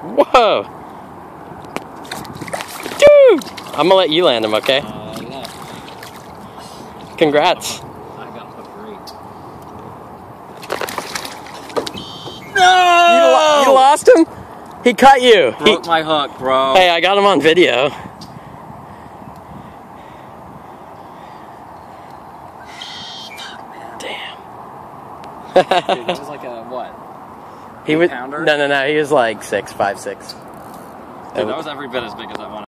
Whoa! Dude! I'm gonna let you land him, okay? Yeah. Congrats. I got hooked great. No! You lost him? He cut you. Broke my hook, bro. Hey, I got him on video. Damn. Dude, that was like a what? He was pounder? no. He was like 5'6". Dude, that was every bit as big as I wanted.